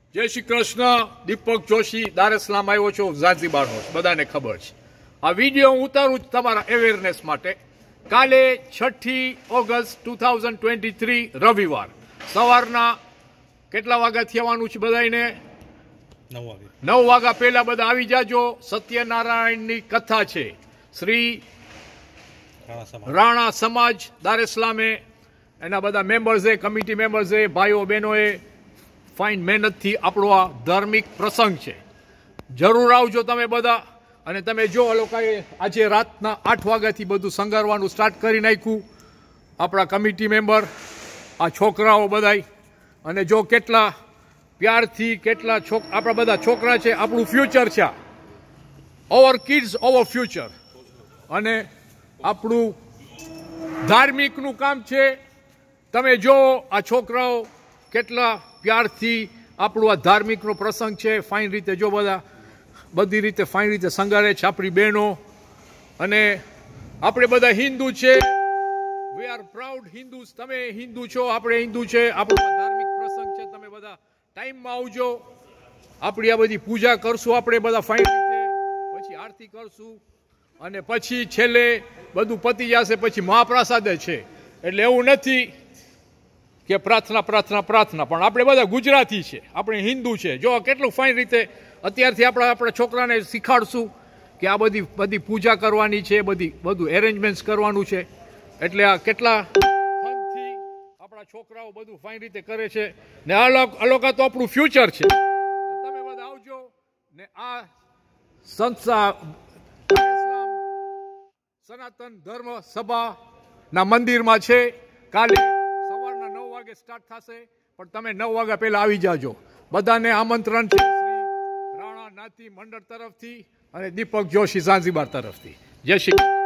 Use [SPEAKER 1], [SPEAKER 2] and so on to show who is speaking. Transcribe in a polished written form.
[SPEAKER 1] જય શ્રી કૃષ્ણ. દીપક જોશી દાર es salaam આવ્યો છું ઝાંઝીબારનો, બધાને ખબર છે. આ વિડીયો હું ઉતારું છું તમારા અવેરનેસ માટે. કાલે 6 ઓગસ્ટ 2023 રવિવાર સવારના કેટલા વાગ્યાથી આવવાનું છે બધાને? 9 વાગ્યા પહેલા બધા આવી જાજો. સત્યનારાયણની કથા છે. શ્રી રાણા સમાજ દાર es salaam એના બધા મેમ્બર્સે, કમિટી મેમ્બર્સે, ભાઈઓ બહેનોએ ફાઇન મહેનતથી આપણો આ ધાર્મિક પ્રસંગ છે. જરૂર આવજો તમે બધા. અને તમે જો આ લોકોએ આજે રાતના 8 વાગ્યાથી બધું સંગારવાનું સ્ટાર્ટ કરી નાખ્યું. આપણા કમિટી મેમ્બર, આ છોકરાઓ બધાય, અને જો કેટલા પ્યારથી કેટલા આપણા બધા છોકરા છે. આપણું ફ્યુચર છે. Our kids our future. અને આપણું ધાર્મિકનું કામ છે. તમે જો આ છોકરાઓ કેટલા પ્યારથી આપણું આ ધાર્મિકનો પ્રસંગ છે. ફાઇન રીતે જો બધા બધી રીતે ફાઇન રીતે સંગારે છે આપણી બહેનો. અને આપણે બધા હિન્દુ છે. We are proud Hindus. તમે હિન્દુ છો, આપણે હિન્દુ છે. આપણો ધાર્મિક પ્રસંગ છે. તમે બધા ટાઈમમાં આવજો. આપણી આ બધી પૂજા કરશું આપણે બધા ફાઇન રીતે. પછી આરતી કરશું અને પછી છેલ્લે બધું પતી જશે. પછી મહાપ્રસાદ છે. એટલે એવું નથી કે પ્રાર્થના પ્રાર્થના પ્રાર્થના, પણ આપણે બધા ગુજરાતી છે, આપણે હિન્દુ છે. જો કેટલું ફાઇન રીતે અત્યારથી આપણા છોકરાને શીખાડશું કે આ બધી પૂજા કરવાની છે, બધું એરેન્જમેન્ટ્સ કરવાનું છે. એટલે આ કેટલા ફનથી આપણા છોકરાઓ બધું ફાઇન રીતે કરે છે. ને આ લોકો તો આપણું ફ્યુચર છે. તમે બધા આવજો. ને આ સંસ્થા સનાતન ધર્મ સભાના મંદિરમાં છે. કાલે સ્ટાર્ટ થશે, પણ તમે 9 વાગ્યા પહેલા આવી જાજો. બધાને આમંત્રણ છે શ્રી રાણા નાતી મંડળ તરફથી અને દીપક જોશી ઝાંઝીબાર તરફથી. જય શ્રી કૃષ્ણ.